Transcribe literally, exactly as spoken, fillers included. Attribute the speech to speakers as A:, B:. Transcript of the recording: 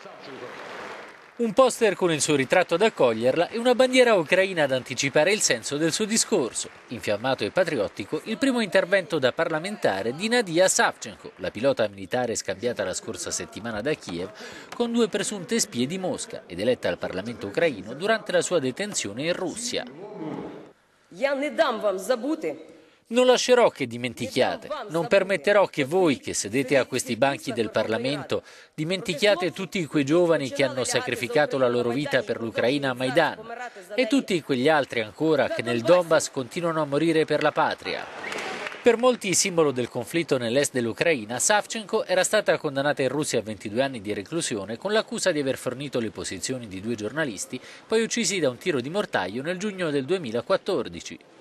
A: Un poster con il suo ritratto ad accoglierla e una bandiera ucraina ad anticipare il senso del suo discorso. Infiammato e patriottico, il primo intervento da parlamentare di Nadia Savchenko, la pilota militare scambiata la scorsa settimana da Kiev con due presunte spie di Mosca ed eletta al Parlamento ucraino durante la sua detenzione in Russia. Non lascerò che dimentichiate, non permetterò che voi che sedete a questi banchi del Parlamento dimentichiate tutti quei giovani che hanno sacrificato la loro vita per l'Ucraina a Maidan e tutti quegli altri ancora che nel Donbass continuano a morire per la patria. Per molti simbolo del conflitto nell'est dell'Ucraina, Savchenko era stata condannata in Russia a ventidue anni di reclusione con l'accusa di aver fornito le posizioni di due giornalisti poi uccisi da un tiro di mortaio nel giugno del duemilaquattordici.